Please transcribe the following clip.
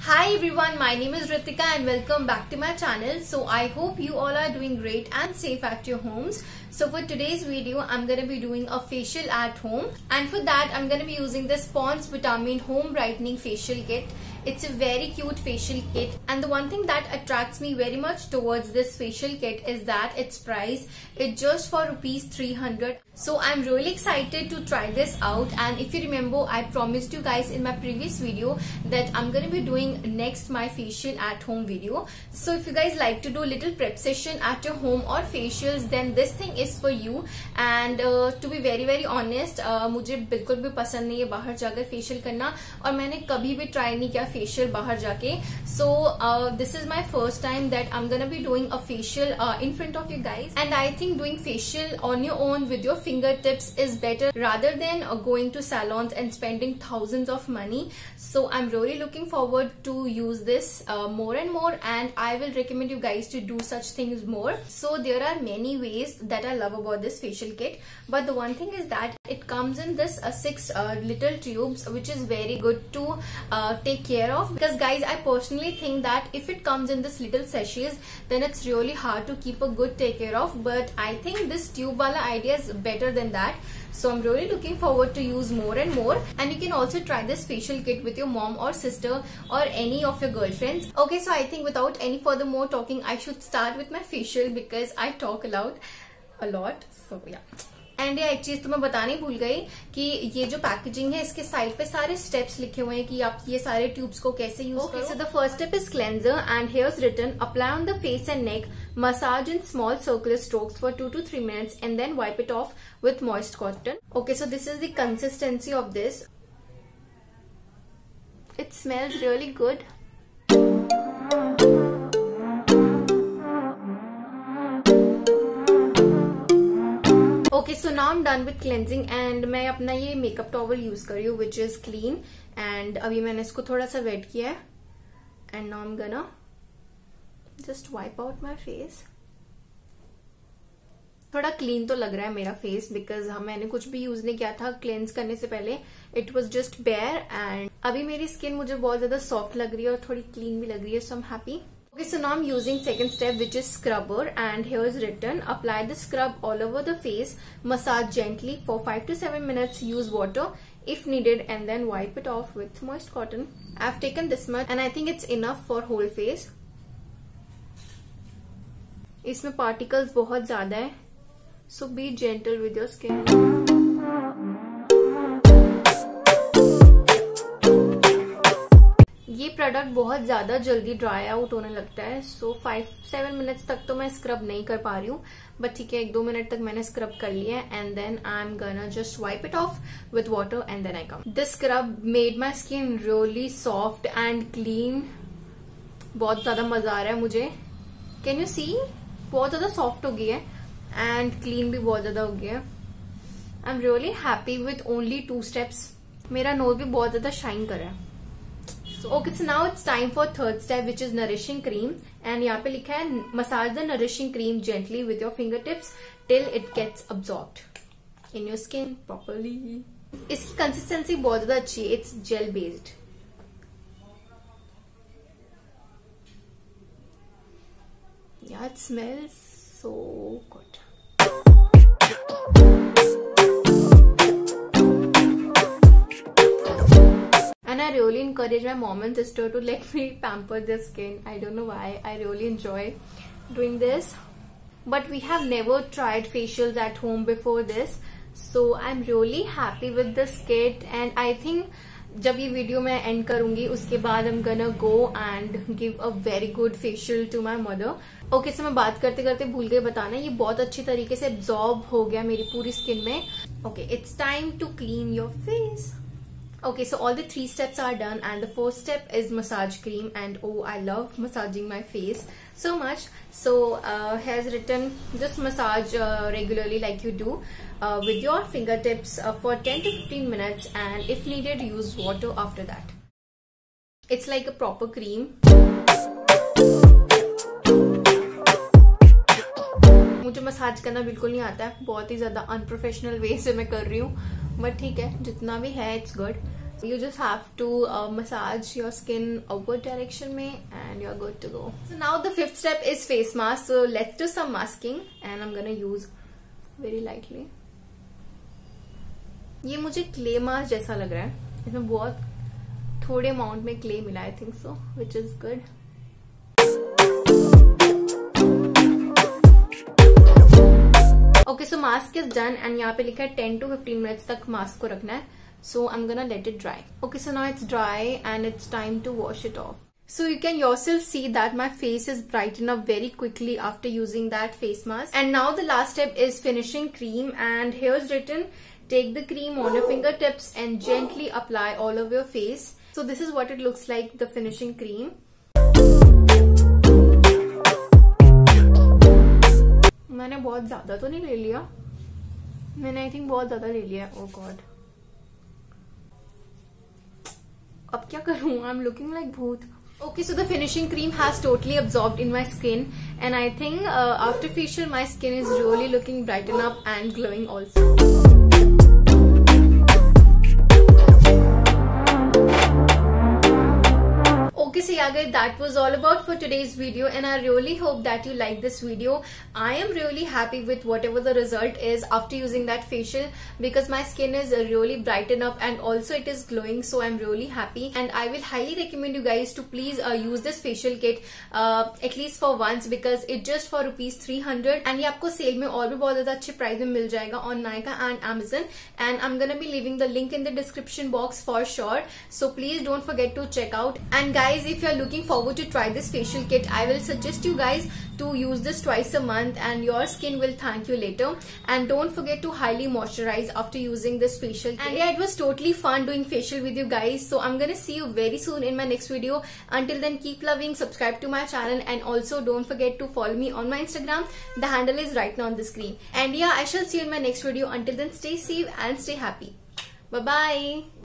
Hi everyone, my name is Ritika and welcome back to my channel. So I hope you all are doing great and safe at your homes. So for today's video, I'm going to be doing a facial at home, and for that I'm going to be using this Pond's Vitamin Home Brightening Facial Kit. It's a very cute facial kit, and the one thing that attracts me very much towards this facial kit is that its price is just for rupees 300. So I'm really excited to try this out, and if you remember, I promised you guys in my previous video that I'm going to be doing next my facial at home video. So if you guys like to do a little prep session at your home or facials, then this thing is for you. And to be very honest, मुझे बिल्कुल भी पसंद नहीं है बाहर जाकर facial करना, और मैंने कभी भी ट्राई नहीं किया फेशियल बाहर जाके. So this is my first time that I'm gonna be doing a facial in front of you guys, and I think doing facial on your own with your fingertips is better rather than going to salons and spending thousands of money. So I'm really looking forward to use this more and more, and I will recommend you guys to do such things more. So there are many ways that I love about this facial kit, but the one thing is that it comes in this 6 little tubes, which is very good to take care of, because guys, I personally think that if it comes in this little sachets, then it's really hard to keep a good take care of. But I think this tube wala idea is better than that. So I'm really looking forward to use more and more. And you can also try this facial kit with your mom or sister or any of your girlfriends. Okay, so I think without any further more talking, I should start with my facial because I talk a lot. So yeah. And एक चीज तो मैं बताने भूल गई कि ये जो पैकेजिंग है, इसके साइड पे सारे स्टेप्स लिखे हुए हैं कि आप ये सारे ट्यूब्स को कैसे यूज करो. So the first step is cleanser, and here is written apply on the face and neck, massage in small circular strokes for 2 to 3 minutes and then wipe it off with moist cotton. Okay, so this is the consistency of this. It smells really good. Okay, so now I'm done with cleansing, and मैं अपना ये makeup towel use कर रही हूँ which is clean, and अभी मैंने इसको थोड़ा सा वेट किया है, and now I'm gonna just wipe out my face. थोड़ा क्लीन तो लग रहा है मेरा फेस बिकॉज मैंने कुछ भी यूज नहीं किया था क्लेंस करने से पहले. It was just bare, and अभी मेरी स्किन मुझे बहुत ज्यादा सॉफ्ट लग रही है और थोड़ी क्लीन भी लग रही है. So I am happy. Okay, so now I'm using second step, which is scrubber, and here is written apply the scrub all over the face, massage gently for 5 to 7 minutes, use water if needed, and then wipe it off with moist cotton. I've taken this much and I think it's enough for whole face. इसमें particles बहुत ज्यादा है, so be gentle with your skin. ये product बहुत ज्यादा जल्दी dry out होने लगता है, सो 5-7 मिनट्स तक तो मैं स्क्रब नहीं कर पा रही हूँ, बट ठीक है, 1-2 मिनट तक मैंने स्क्रब कर लिया है, and then I am gonna just wipe it off with water and then I come. This scrub made my skin really soft and clean. बहुत ज्यादा मजा आ रहा है मुझे. कैन यू सी, बहुत ज्यादा सॉफ्ट हो गई है एंड क्लीन भी बहुत ज्यादा हो गया है. I am really happy with only 2 steps. मेरा नोज भी बहुत ज्यादा शाइन कर रहा है. Okay, so now it's time for third step, which is nourishing cream, and यहाँ पे लिखा है massage the nourishing cream gently with your fingertips till it gets absorbed in your skin properly. इसकी consistency बहुत ज्यादा अच्छी है. It's gel based. Yeah, it smells so good. And I really encourage my mom and sister to let me pamper their skin. I don't know why. I really enjoy doing this. But we have never tried facials at home before this. So I'm really happy with this kit. And I think जब ये video मैं and करूंगी उसके बाद I'm gonna go and give a very good facial to my mother. Okay, so मैं बात करते करते भूल गई बताना, ये बहुत अच्छी तरीके से एब्जॉर्ब हो गया मेरी पूरी स्किन में. Okay, it's time to clean your face. Okay, so all the 3 steps are done, and the first step is massage cream, and oh, I love massaging my face so much. So here's written just massage regularly like you do with your fingertips for 10 to 15 minutes, and if needed use water after that. It's like a proper cream. मुझे massage करना बिल्कुल नहीं आता है, बहुत ही ज्यादा unprofessional वे से मैं कर रही हूँ, बट ठीक है, जितना भी है it's good. You just have to massage your skin upward direction में and you're good to go. So now the fifth step is face mask. So let's do some masking and I'm gonna use very lightly. ये मुझे clay mask जैसा लग रहा है. इसमें बहुत थोड़े अमाउंट में क्ले मिला, I think so, which is good. Okay, so mask is done and यहाँ पे लिखा है 10 to 15 minutes तक mask को रखना है. So I'm gonna let it dry. Okay, so now it's dry and it's time to wash it off. So you can yourself see that my face is brightened up very quickly after using that face mask. And now the last step is finishing cream, and here's written, take the cream on your fingertips and gently apply all over your face. So this is what it looks like, the finishing cream. मैंने बहुत ज्यादा तो नहीं ले लिया, मैंने I think बहुत ज्यादा ले लिया. ओह गॉड, अब क्या करूं? आई एम लुकिंग लाइक भूत. Okay, so the finishing cream has totally absorbed in my skin, and I think after facial my skin is really looking brightened up and glowing also. Okay, so yeah guys, that was all about for today's video, and I really hope that you like this video. I am really happy with whatever the result is after using that facial, because my skin is really brightened up and also it is glowing, so I'm really happy. And I will highly recommend you guys to please use this facial kit at least for once, because it's just for ₹300 and ये आपको cell में और भी बहुत ज्यादा अच्छे price में मिल जाएगा on Nykaa and Amazon, and I'm gonna be leaving the link in the description box for sure, so please don't forget to check out. And guys, if you are looking forward to try this facial kit, I will suggest you guys to use this twice a month and your skin will thank you later. And don't forget to highly moisturize after using this facial kit. And yeah, it was totally fun doing facial with you guys, so I'm gonna see you very soon in my next video. Until then, keep loving, subscribe to my channel, and also don't forget to follow me on my Instagram. The handle is right now on the screen. And yeah, I shall see you in my next video. Until then, stay safe and stay happy. Bye bye.